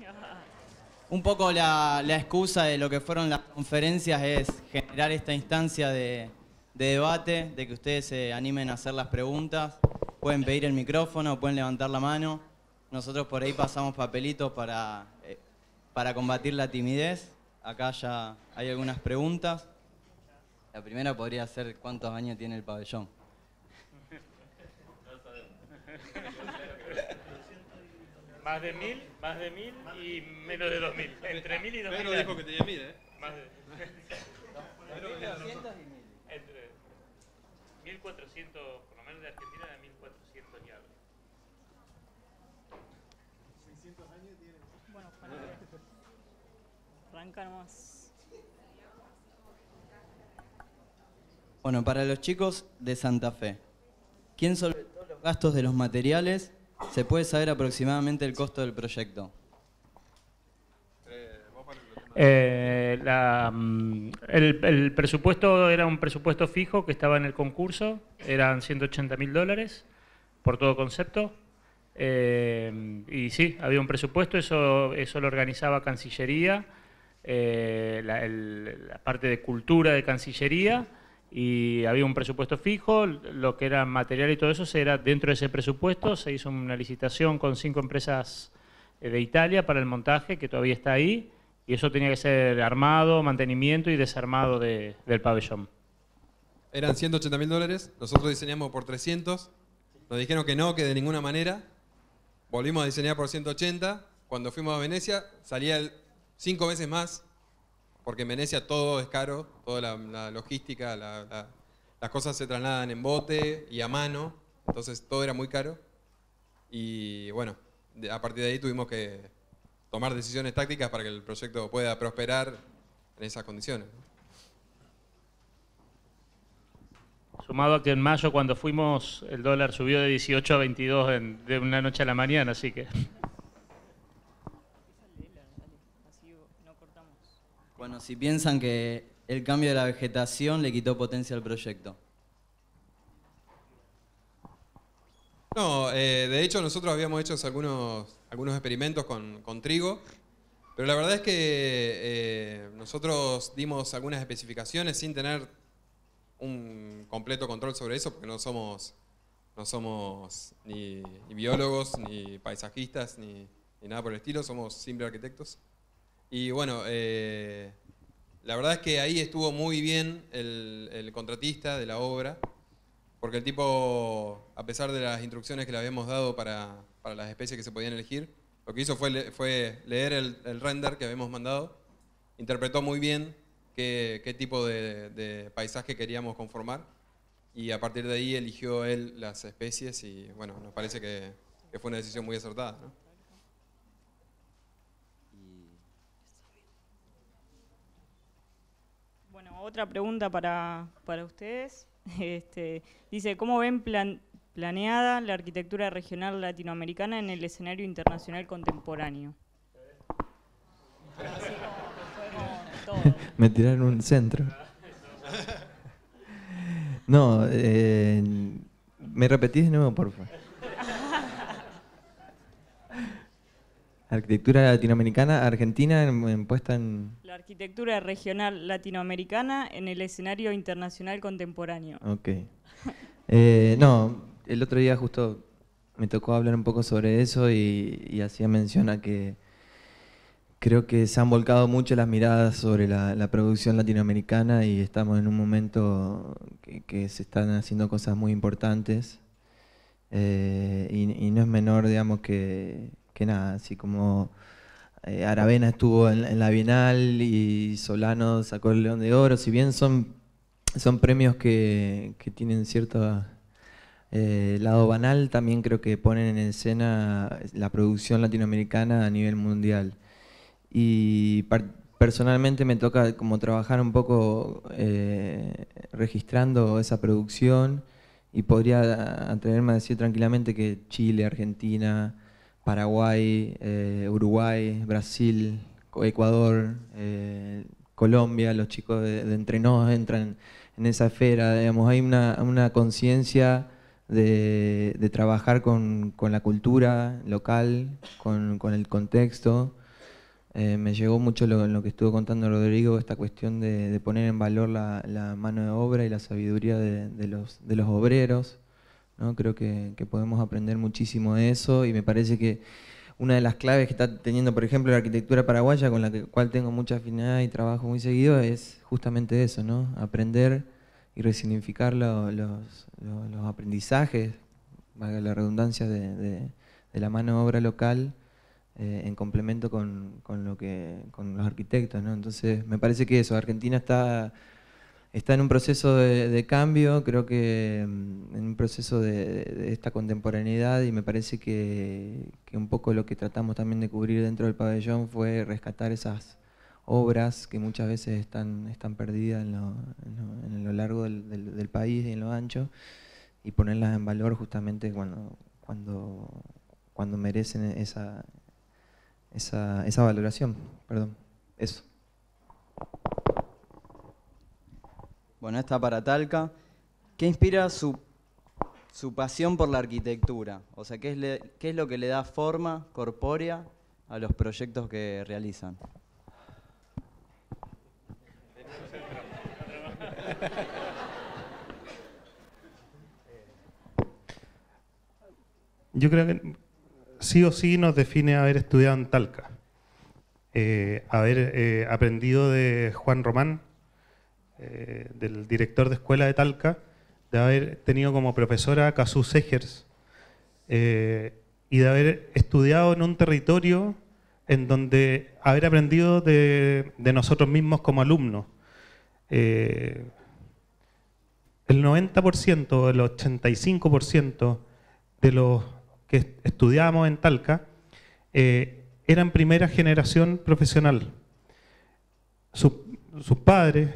Un poco la excusa de lo que fueron las conferencias es generar esta instancia de debate, de que ustedes se animen a hacer las preguntas. Pueden pedir el micrófono, pueden levantar la mano. Nosotros por ahí pasamos papelitos para combatir la timidez. Acá ya hay algunas preguntas. La primera podría ser: ¿cuántos años tiene el pabellón? Más de 1000 y menos de 2000. Entre 1000 y 2000. Pedro dijo que tenía 1000, ¿eh? Más de... ¿300 y 1000? Entre 1400, por lo menos de Argentina, de 1400 y algo. 600 años tiene. Bueno, para arrancar más. Bueno, para los chicos de Santa Fe, ¿quién solventó los gastos de los materiales? ¿Se puede saber aproximadamente el costo del proyecto? El presupuesto era un presupuesto fijo que estaba en el concurso, eran $180.000 por todo concepto. Y sí, había un presupuesto, eso lo organizaba Cancillería, la parte de cultura de Cancillería, y había un presupuesto fijo. Lo que era material y todo eso era dentro de ese presupuesto. Se hizo una licitación con 5 empresas de Italia para el montaje, que todavía está ahí, y eso tenía que ser armado, mantenimiento y desarmado del pabellón. Eran $180.000, nosotros diseñamos por 300, nos dijeron que no, que de ninguna manera. Volvimos a diseñar por 180, cuando fuimos a Venecia salía 5 veces más, porque en Venecia todo es caro, toda la logística, las cosas se trasladan en bote y a mano, entonces todo era muy caro. Y bueno, a partir de ahí tuvimos que tomar decisiones tácticas para que el proyecto pueda prosperar en esas condiciones. Sumado a que en mayo, cuando fuimos, el dólar subió de 18 a 22 de una noche a la mañana, así que... Bueno, si piensan que el cambio de la vegetación le quitó potencia al proyecto. No, de hecho nosotros habíamos hecho algunos experimentos con trigo, pero la verdad es que nosotros dimos algunas especificaciones sin tener un completo control sobre eso, porque no somos ni biólogos, ni paisajistas, ni nada por el estilo, somos simples arquitectos. Y bueno, la verdad es que ahí estuvo muy bien el contratista de la obra, porque el tipo, a pesar de las instrucciones que le habíamos dado para las especies que se podían elegir, lo que hizo fue leer el render que habíamos mandado, interpretó muy bien qué tipo de paisaje queríamos conformar, y a partir de ahí eligió él las especies, y bueno, nos parece que fue una decisión muy acertada, ¿no? Bueno, otra pregunta para ustedes. Dice, ¿cómo ven planeada la arquitectura regional latinoamericana en el escenario internacional contemporáneo? Así como Me tiraron un centro. No, ¿me repetís de nuevo, por favor? Arquitectura latinoamericana, Argentina puesta en... La arquitectura regional latinoamericana en el escenario internacional contemporáneo. Ok. No, el otro día justo me tocó hablar un poco sobre eso y hacía mención a que creo que se han volcado mucho las miradas sobre la producción latinoamericana y estamos en un momento que se están haciendo cosas muy importantes y no es menor, digamos, que nada, así como Aravena estuvo en la Bienal y Solano sacó el León de Oro, si bien son premios que tienen cierto lado banal, también creo que ponen en escena la producción latinoamericana a nivel mundial. Y personalmente me toca como trabajar un poco registrando esa producción y podría atreverme a decir tranquilamente que Chile, Argentina, Paraguay, Uruguay, Brasil, Ecuador, Colombia, los chicos de Entre Nos entran en esa esfera, digamos, hay una conciencia de trabajar con la cultura local, con el contexto, Me llegó mucho lo que estuvo contando Rodrigo, esta cuestión de poner en valor la mano de obra y la sabiduría de los obreros, ¿no? Creo que podemos aprender muchísimo de eso, y me parece que una de las claves que está teniendo, por ejemplo, la arquitectura paraguaya, con la cual tengo mucha afinidad y trabajo muy seguido, es justamente eso, ¿no? Aprender y resignificar los aprendizajes, valga la redundancia, de la mano de obra local, en complemento con los arquitectos, ¿no? Entonces, me parece que eso, Argentina está en un proceso de cambio, creo que en un proceso de esta contemporaneidad, y me parece que un poco lo que tratamos también de cubrir dentro del pabellón fue rescatar esas obras que muchas veces están perdidas en lo largo del país y en lo ancho, y ponerlas en valor justamente cuando merecen esa valoración. Perdón, eso. Bueno, esta para Talca. ¿Qué inspira su pasión por la arquitectura? O sea, ¿qué es lo que le da forma corpórea a los proyectos que realizan? Yo creo que sí o sí nos define haber estudiado en Talca, haber aprendido de Juan Román, del director de escuela de Talca, de haber tenido como profesora a Cazú Segers, y de haber estudiado en un territorio en donde haber aprendido de nosotros mismos como alumnos. El 90%, el 85% de los que estudiábamos en Talca eran primera generación profesional. Sus padres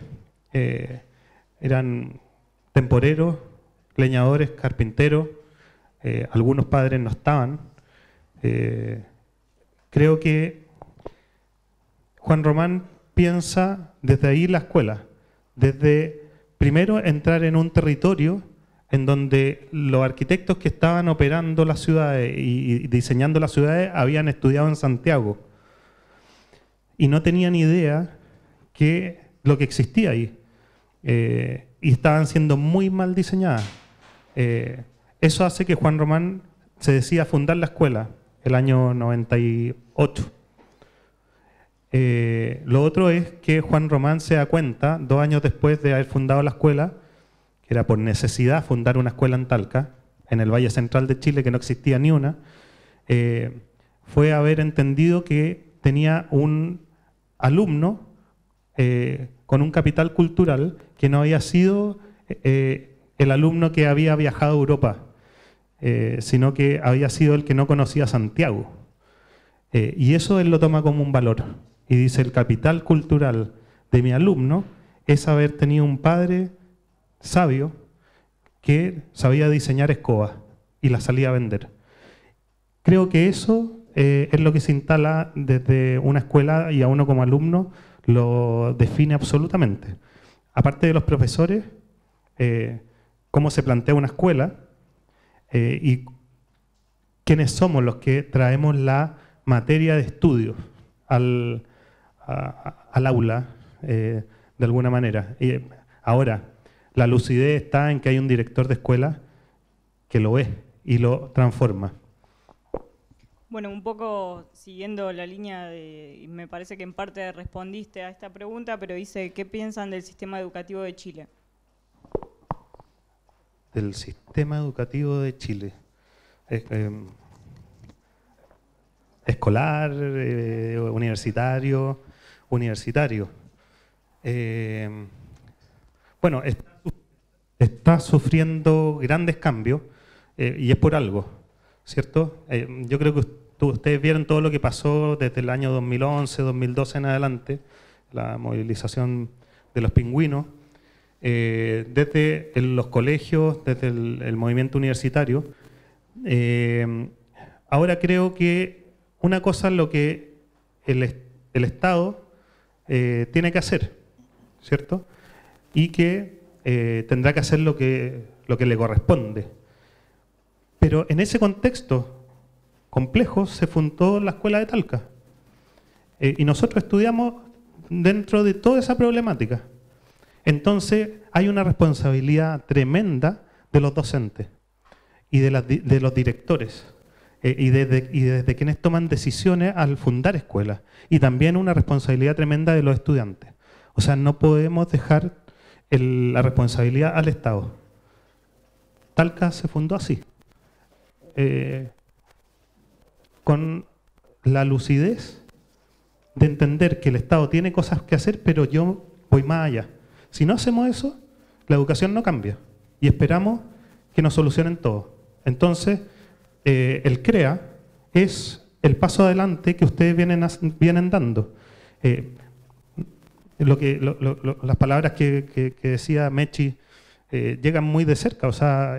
eran temporeros, leñadores, carpinteros, algunos padres no estaban. Creo que Juan Román piensa desde ahí la escuela, desde primero entrar en un territorio en donde los arquitectos que estaban operando las ciudades y diseñando las ciudades habían estudiado en Santiago y no tenían idea que lo que existía ahí, y estaban siendo muy mal diseñadas. Eso hace que Juan Román se decida fundar la escuela el año 98. Lo otro es que Juan Román se da cuenta, 2 años después de haber fundado la escuela, que era por necesidad fundar una escuela en Talca, en el Valle Central de Chile, que no existía ni una, fue haber entendido que tenía un alumno con un capital cultural que no había sido el alumno que había viajado a Europa, sino que había sido el que no conocía Santiago. Y eso él lo toma como un valor. Y dice, el capital cultural de mi alumno es haber tenido un padre sabio que sabía diseñar escobas y las salía a vender. Creo que eso es lo que se instala desde una escuela, y a uno como alumno lo define absolutamente. Aparte de los profesores, cómo se plantea una escuela y quiénes somos los que traemos la materia de estudio al aula, de alguna manera. Y ahora, la lucidez está en que hay un director de escuela que lo ve y lo transforma. Bueno, un poco siguiendo la línea y me parece que en parte respondiste a esta pregunta, pero dice, ¿qué piensan del sistema educativo de Chile? Del sistema educativo de Chile. Escolar, universitario. Bueno, está sufriendo grandes cambios, y es por algo, ¿cierto? Yo creo que ustedes vieron todo lo que pasó desde el año 2011, 2012 en adelante, la movilización de los pingüinos, desde los colegios, desde el movimiento universitario. Ahora creo que una cosa es lo que el Estado tiene que hacer, ¿cierto? Y que tendrá que hacer lo que le corresponde. Pero en ese contexto complejo se fundó la escuela de Talca. Y nosotros estudiamos dentro de toda esa problemática. Entonces hay una responsabilidad tremenda de los docentes y de los directores y desde quienes toman decisiones al fundar escuelas. Y también una responsabilidad tremenda de los estudiantes. O sea, no podemos dejar la responsabilidad al Estado. Talca se fundó así, con la lucidez de entender que el Estado tiene cosas que hacer, pero yo voy más allá. Si no hacemos eso, la educación no cambia y esperamos que nos solucionen todo. Entonces, el CREA es el paso adelante que ustedes vienen dando. Las palabras que decía Mechi llegan muy de cerca, o sea,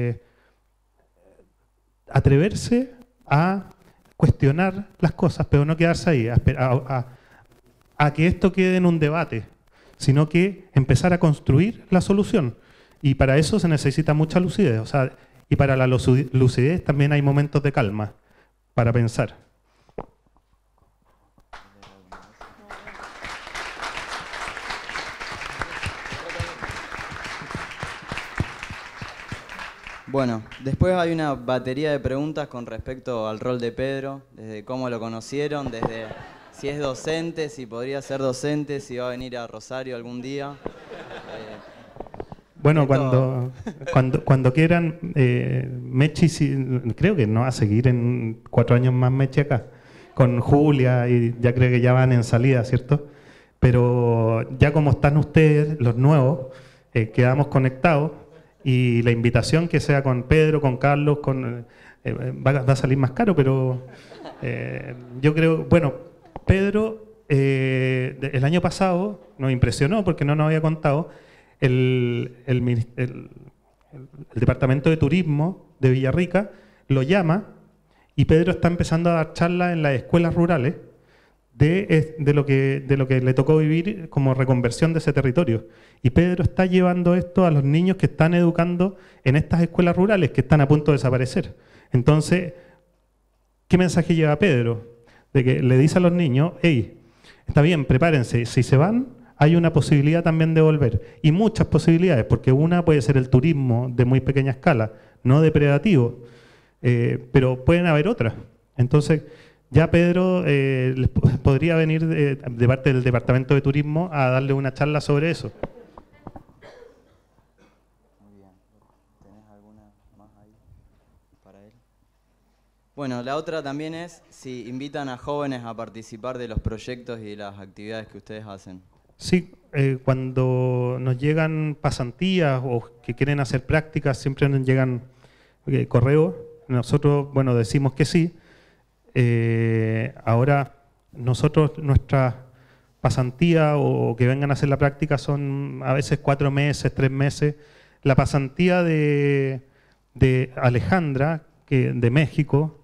atreverse a cuestionar las cosas, pero no quedarse ahí, a que esto quede en un debate, sino que empezar a construir la solución. Y para eso se necesita mucha lucidez, o sea, y para la lucidez también hay momentos de calma para pensar. Bueno, después hay una batería de preguntas con respecto al rol de Pedro, desde cómo lo conocieron, desde si es docente, si podría ser docente, si va a venir a Rosario algún día. Bueno, cuando quieran, Mechi, creo que no va a seguir en 4 años más Mechi acá, con Julia, y ya creo que ya van en salida, ¿cierto? Pero ya como están ustedes, los nuevos, quedamos conectados. Y la invitación que sea con Pedro, con Carlos, va a salir más caro, pero yo creo, bueno, Pedro el año pasado nos impresionó porque no nos había contado, el Departamento de Turismo de Villarrica lo llama y Pedro está empezando a dar charlas en las escuelas rurales de lo que le tocó vivir como reconversión de ese territorio. Y Pedro está llevando esto a los niños que están educando en estas escuelas rurales que están a punto de desaparecer. Entonces, ¿qué mensaje lleva Pedro? De que le dice a los niños, hey, está bien, prepárense, si se van, hay una posibilidad también de volver. Y muchas posibilidades, porque una puede ser el turismo de muy pequeña escala, no depredativo, pero pueden haber otras. Entonces, ya Pedro podría venir de parte del Departamento de Turismo a darle una charla sobre eso. Muy bien. ¿Tenés alguna más ahí para él? Bueno, la otra también es si invitan a jóvenes a participar de los proyectos y de las actividades que ustedes hacen. Sí, cuando nos llegan pasantías o que quieren hacer prácticas, siempre nos llegan correos. Nosotros, bueno, decimos que sí. Ahora nosotros, nuestra pasantía o que vengan a hacer la práctica son a veces 4 meses, 3 meses. La pasantía de Alejandra, de México,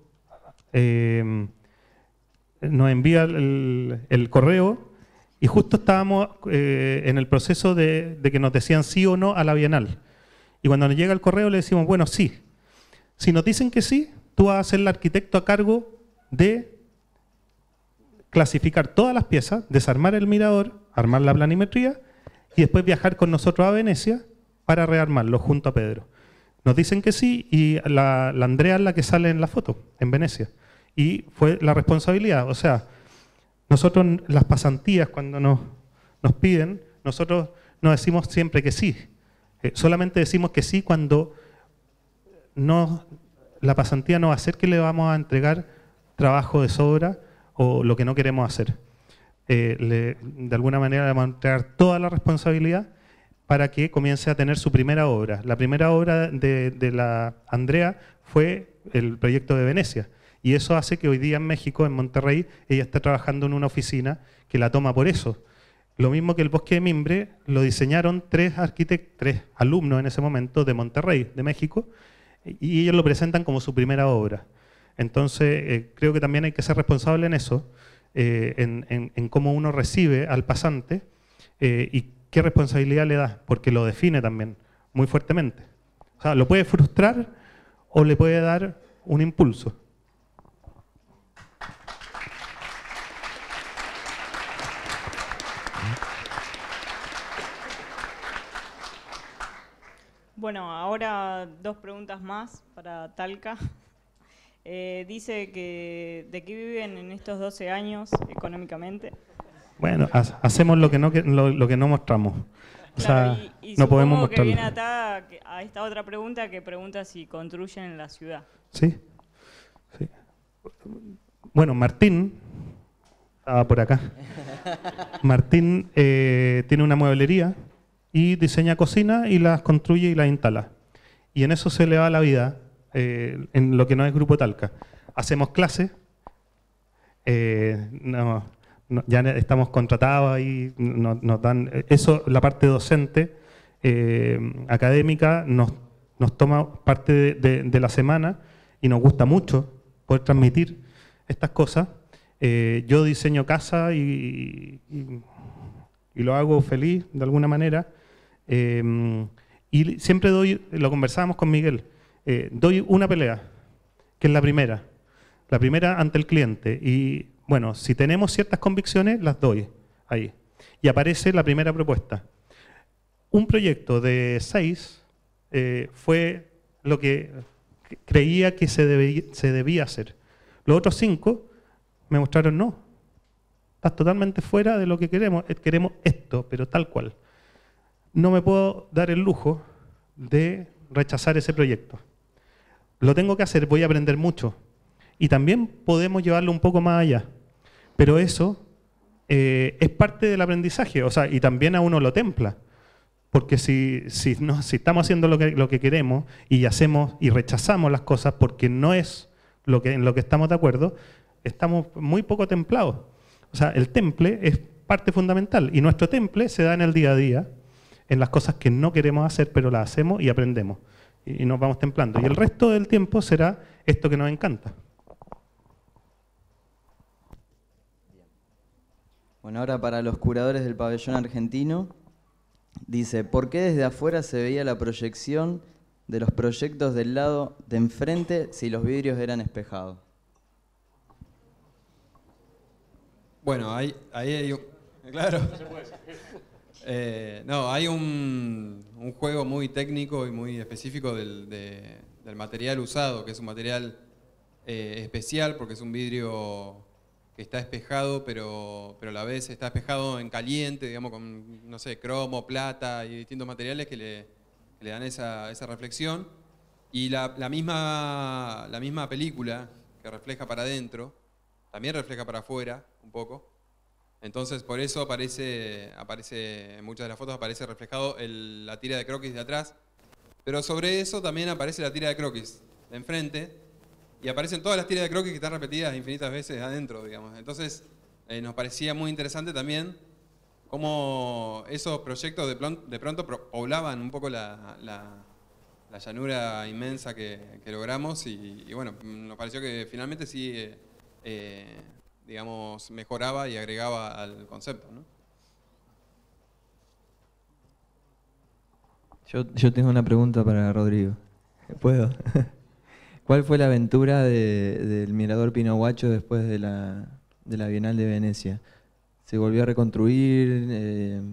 nos envía el correo y justo estábamos en el proceso de que nos decían sí o no a la Bienal. Y cuando nos llega el correo le decimos, bueno, sí. Si nos dicen que sí, tú vas a ser el arquitecto a cargo de clasificar todas las piezas, desarmar el mirador, armar la planimetría y después viajar con nosotros a Venecia para rearmarlo junto a Pedro. Nos dicen que sí y la Andrea es la que sale en la foto, en Venecia. Y fue la responsabilidad, o sea, nosotros las pasantías cuando nos piden, nosotros nos decimos siempre que sí. Solamente decimos que sí cuando la pasantía no va a ser que le vamos a entregar trabajo de sobra o lo que no queremos hacer. De alguna manera le vamos a entregar toda la responsabilidad para que comience a tener su primera obra. La primera obra de la Andrea fue el proyecto de Venecia. Y eso hace que hoy día en México, en Monterrey, ella esté trabajando en una oficina que la toma por eso. Lo mismo que el Bosque de Mimbre, lo diseñaron 3 alumnos en ese momento de Monterrey, de México, y ellos lo presentan como su primera obra. Entonces, creo que también hay que ser responsable en eso, en cómo uno recibe al pasante y qué responsabilidad le da, porque lo define también muy fuertemente. O sea, lo puede frustrar o le puede dar un impulso. Bueno, ahora 2 preguntas más para Talca. Dice que de qué viven en estos 12 años económicamente. Bueno, hacemos lo que no mostramos. O Claro, sea, y no podemos supongo que mostrarlo. viene atada a esta otra pregunta que pregunta si construyen en la ciudad. Sí. Sí. Bueno, Martín, estaba por acá. Martín tiene una mueblería y diseña cocinas y las construye y las instala. Y en eso se le va la vida, en lo que no es Grupo Talca. Hacemos clases, ya estamos contratados ahí, nos dan eso, la parte docente, académica, nos toma parte de la semana y nos gusta mucho poder transmitir estas cosas. Yo diseño casa y lo hago feliz de alguna manera. Y siempre lo conversábamos con Miguel, doy una pelea, que es la primera ante el cliente. Y bueno, si tenemos ciertas convicciones, las doy ahí. Y aparece la primera propuesta. Un proyecto de 6 fue lo que creía que se debía hacer. Los otros 5 me mostraron no. Estás totalmente fuera de lo que queremos. Queremos esto, pero tal cual. No me puedo dar el lujo de rechazar ese proyecto. Lo tengo que hacer, voy a aprender mucho. Y también podemos llevarlo un poco más allá. Pero eso es parte del aprendizaje, o sea, y también a uno lo templa. Porque si estamos haciendo lo que queremos y hacemos y rechazamos las cosas porque no es en lo que estamos de acuerdo, estamos muy poco templados. O sea, el temple es parte fundamental y nuestro temple se da en el día a día, en las cosas que no queremos hacer, pero las hacemos y aprendemos. Y nos vamos templando. Y el resto del tiempo será esto que nos encanta. Bueno, ahora para los curadores del pabellón argentino, dice, ¿por qué desde afuera se veía la proyección de los proyectos del lado de enfrente si los vidrios eran espejados? Bueno, ahí hay un... Claro. No, hay un juego muy técnico y muy específico del material usado, que es un material especial porque es un vidrio que está espejado, pero a la vez está espejado en caliente, digamos, con, no sé, cromo, plata y distintos materiales que le dan esa reflexión. Y la misma película que refleja para adentro, también refleja para afuera un poco. Entonces, por eso aparece en muchas de las fotos aparece reflejado la tira de croquis de atrás, pero sobre eso también aparece la tira de croquis de enfrente y aparecen todas las tiras de croquis que están repetidas infinitas veces adentro, digamos. Entonces, nos parecía muy interesante también cómo esos proyectos de pronto poblaban un poco la llanura inmensa que logramos y bueno, nos pareció que finalmente sí, digamos, mejoraba y agregaba al concepto, ¿no? Yo tengo una pregunta para Rodrigo. ¿Puedo? ¿Cuál fue la aventura del Mirador Pinohuacho después de la Bienal de Venecia? ¿Se volvió a reconstruir?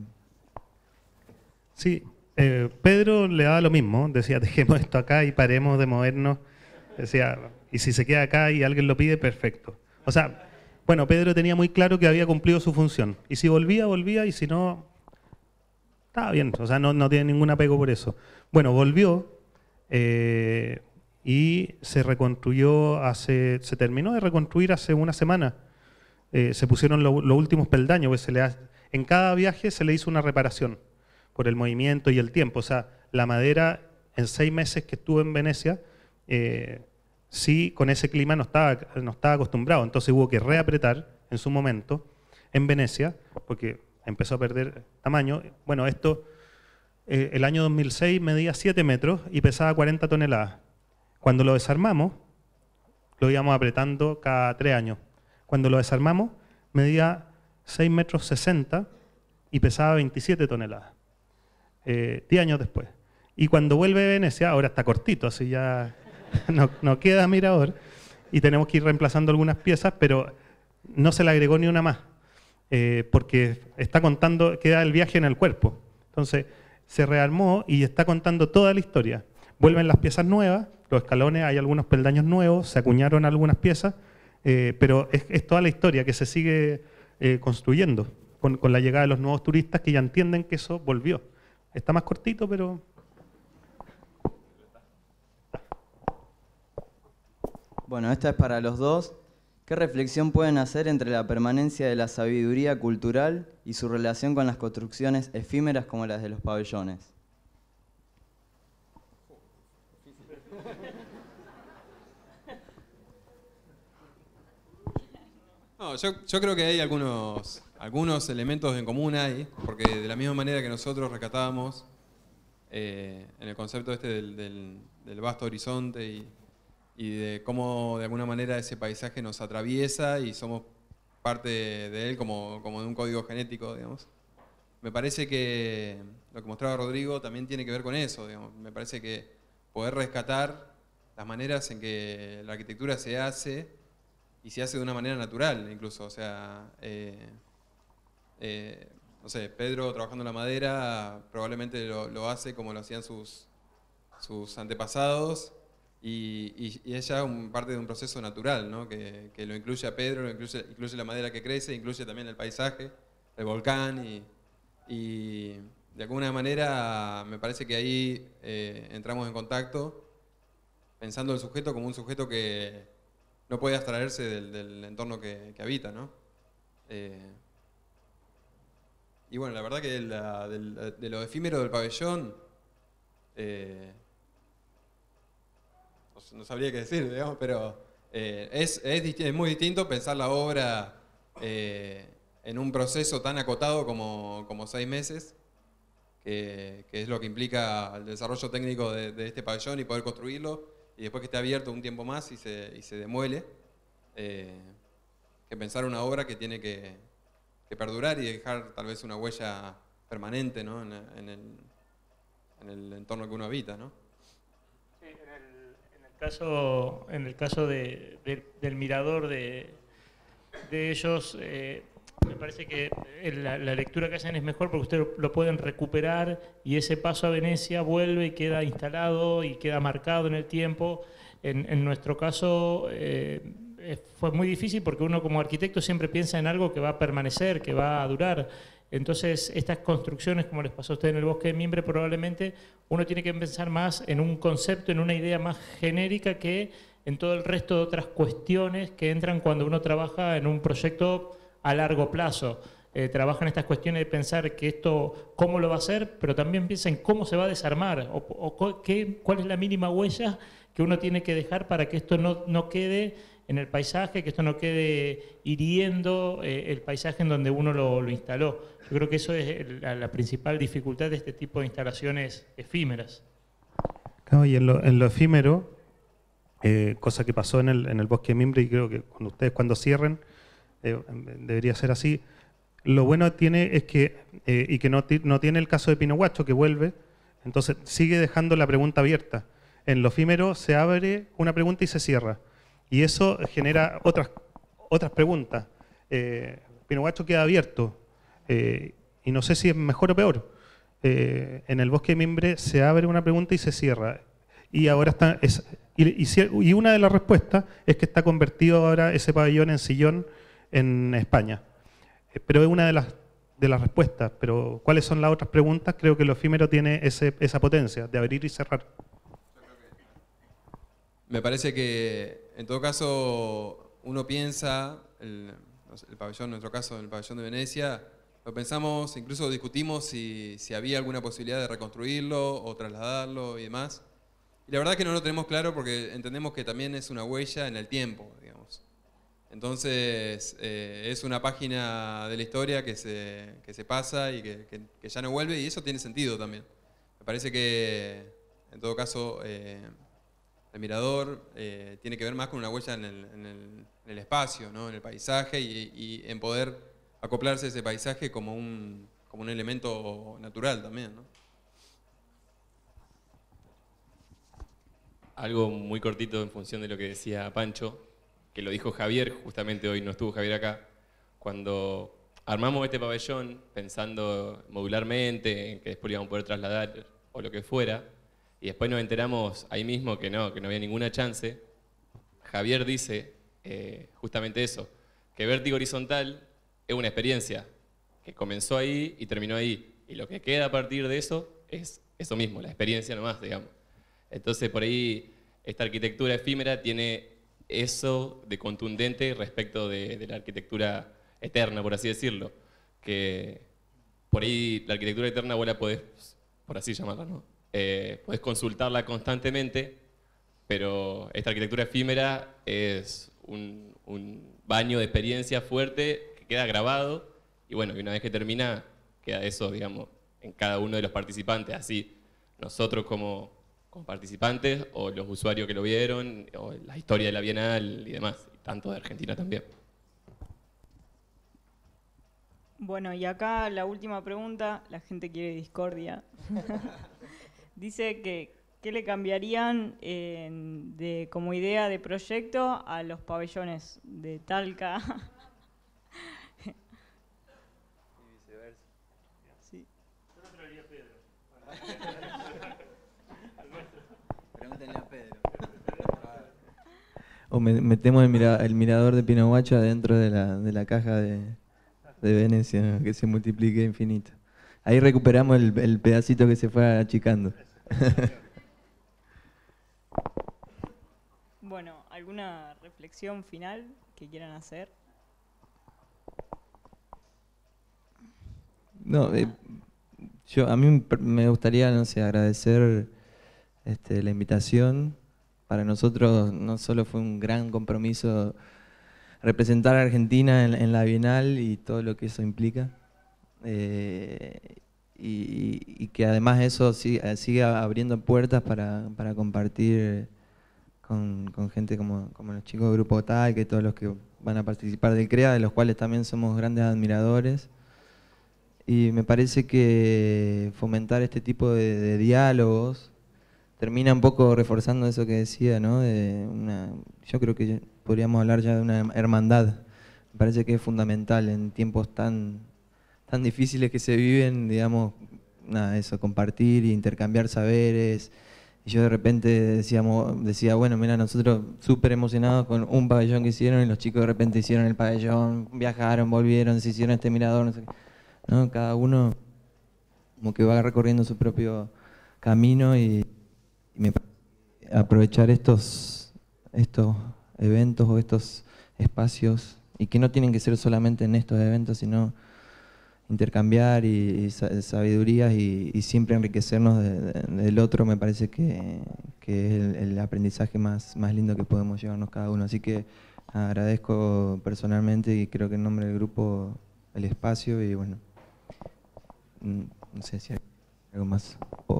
Sí, Pedro le daba lo mismo. Decía, dejemos esto acá y paremos de movernos. Decía, y si se queda acá y alguien lo pide, perfecto. O sea, bueno, Pedro tenía muy claro que había cumplido su función. Y si volvía, volvía, y si no, estaba bien. O sea, no tiene ningún apego por eso. Bueno, volvió y se reconstruyó se terminó de reconstruir hace una semana. Se pusieron los últimos peldaños. Pues en cada viaje se le hizo una reparación por el movimiento y el tiempo. O sea, la madera, en 6 meses que estuvo en Venecia, sí, con ese clima no estaba acostumbrado, entonces hubo que reapretar en su momento en Venecia, porque empezó a perder tamaño. Bueno, esto, el año 2006 medía 7 metros y pesaba 40 toneladas. Cuando lo desarmamos, lo íbamos apretando cada 3 años. Cuando lo desarmamos, medía 6 metros 60 y pesaba 27 toneladas. 10 años después. Y cuando vuelve a Venecia, ahora está cortito, así ya... No queda mirador y tenemos que ir reemplazando algunas piezas, pero no se le agregó ni una más, porque está contando, queda el viaje en el cuerpo. Entonces, se rearmó y está contando toda la historia. Vuelven las piezas nuevas, los escalones, hay algunos peldaños nuevos, se acuñaron algunas piezas, pero es toda la historia que se sigue construyendo con la llegada de los nuevos turistas que ya entienden que eso volvió. Está más cortito, pero... Bueno, esta es para los dos. ¿Qué reflexión pueden hacer entre la permanencia de la sabiduría cultural y su relación con las construcciones efímeras como las de los pabellones? No, yo creo que hay algunos elementos en común ahí, porque de la misma manera que nosotros rescatábamos en el concepto este del vasto horizonte y de cómo de alguna manera ese paisaje nos atraviesa y somos parte de él como de un código genético, digamos. Me parece que lo que mostraba Rodrigo también tiene que ver con eso, digamos. Me parece que poder rescatar las maneras en que la arquitectura se hace y se hace de una manera natural, incluso. O sea, no sé, Pedro trabajando la madera probablemente lo hace como lo hacían sus antepasados y es ya parte de un proceso natural, ¿no? Que lo incluye a Pedro, incluye la madera que crece, incluye también el paisaje, el volcán y de alguna manera me parece que ahí entramos en contacto pensando el sujeto como un sujeto que no puede abstraerse del entorno que habita, ¿no? Y bueno, la verdad que de lo efímero del pabellón, no sabría qué decir, digamos, pero es muy distinto pensar la obra en un proceso tan acotado como 6 meses, que es lo que implica el desarrollo técnico de este pabellón y poder construirlo, y después que esté abierto un tiempo más y se demuele, que pensar una obra que tiene que perdurar y dejar tal vez una huella permanente, ¿no? en el entorno que uno habita, ¿no? Sí, en el caso del mirador de ellos, me parece que la lectura que hacen es mejor porque ustedes lo pueden recuperar y ese paso a Venecia vuelve y queda instalado y queda marcado en el tiempo. En nuestro caso fue muy difícil porque uno como arquitecto siempre piensa en algo que va a permanecer, que va a durar. Entonces estas construcciones, como les pasó a ustedes en el Bosque de Mimbre, probablemente uno tiene que pensar más en un concepto, en una idea más genérica que en todo el resto de otras cuestiones que entran cuando uno trabaja en un proyecto a largo plazo. Trabaja en estas cuestiones de pensar que esto, cómo lo va a hacer, pero también piensa en cómo se va a desarmar cuál es la mínima huella que uno tiene que dejar para que esto no quede en el paisaje, que esto no quede hiriendo el paisaje en donde uno lo instaló. Yo creo que eso es la principal dificultad de este tipo de instalaciones efímeras. Claro, y en lo efímero, cosa que pasó en el Bosque de Mimbre, y creo que cuando cierren, debería ser así. Lo bueno tiene es que, y que no tiene el caso de Pino Huacho, que vuelve, entonces sigue dejando la pregunta abierta. En lo efímero se abre una pregunta y se cierra. Y eso genera otras preguntas. Pino Huacho queda abierto, y no sé si es mejor o peor. En el Bosque de Mimbre se abre una pregunta y se cierra. Y ahora y una de las respuestas es que está convertido ahora ese pabellón en sillón en España. Pero es una de las respuestas. Pero ¿cuáles son las otras preguntas? Creo que lo efímero tiene esa potencia de abrir y cerrar. Me parece que en todo caso uno piensa, el pabellón, en nuestro caso, el pabellón de Venecia, lo pensamos, incluso discutimos si había alguna posibilidad de reconstruirlo o trasladarlo y demás. Y la verdad es que no lo tenemos claro porque entendemos que también es una huella en el tiempo, digamos. Entonces es una página de la historia que se pasa y que ya no vuelve, y eso tiene sentido también. Me parece que en todo caso el mirador tiene que ver más con una huella en el espacio, ¿no? En el paisaje y en poder acoplarse a ese paisaje como un elemento natural también, ¿no? Algo muy cortito en función de lo que decía Pancho, que lo dijo Javier, justamente hoy no estuvo Javier acá, cuando armamos este pabellón pensando modularmente, en que después lo íbamos a poder trasladar o lo que fuera, y después nos enteramos ahí mismo que no había ninguna chance. Javier dice justamente eso, que Vértigo Horizontal es una experiencia que comenzó ahí y terminó ahí, y lo que queda a partir de eso es eso mismo, la experiencia nomás, digamos. Entonces por ahí esta arquitectura efímera tiene eso de contundente respecto de la arquitectura eterna, por así decirlo, que por ahí la arquitectura eterna vos la podés, por así llamarla, ¿no? Podés consultarla constantemente, pero esta arquitectura efímera es un baño de experiencia fuerte que queda grabado, y bueno, y una vez que termina, queda eso, digamos, en cada uno de los participantes, así nosotros como participantes, o los usuarios que lo vieron, o la historia de la Bienal y demás, y tanto de Argentina también. Bueno, y acá la última pregunta, la gente quiere discordia. Dice que ¿qué le cambiarían como idea de proyecto a los pabellones de Talca? Y viceversa. Sí. Yo no traería a Pedro. Pregúntenle a Pedro. O metemos el mirador de Pinahuacho adentro de la caja de Venecia, ¿no? Que se multiplique infinito. Ahí recuperamos el pedacito que se fue achicando. Bueno, ¿alguna reflexión final que quieran hacer? No, a mí me gustaría, no sé, agradecer la invitación. Para nosotros no solo fue un gran compromiso representar a Argentina en la Bienal y todo lo que eso implica, y que además eso siga abriendo puertas para compartir con gente como los chicos del Grupo TAL, que todos los que van a participar del CREA, de los cuales también somos grandes admiradores. Y me parece que fomentar este tipo de diálogos termina un poco reforzando eso que decía, ¿no? Yo creo que podríamos hablar ya de una hermandad. Me parece que es fundamental en tiempos tan difíciles que se viven, digamos, eso, compartir e intercambiar saberes. Y yo de repente decía, bueno, mira, nosotros súper emocionados con un pabellón que hicieron, y los chicos de repente hicieron el pabellón, viajaron, volvieron, se hicieron este mirador, no sé qué, ¿no? Cada uno como que va recorriendo su propio camino, y aprovechar estos eventos o estos espacios, y que no tienen que ser solamente en estos eventos, sino intercambiar y sabidurías y siempre enriquecernos del otro. Me parece que es el aprendizaje más lindo que podemos llevarnos cada uno. Así que agradezco personalmente, y creo que en nombre del grupo, el espacio, y bueno, no sé si hay algo más.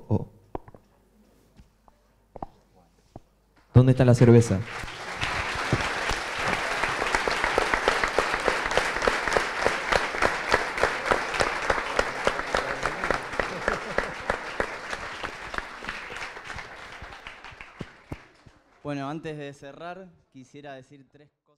¿Dónde está la cerveza? Bueno, antes de cerrar, quisiera decir 3 cosas.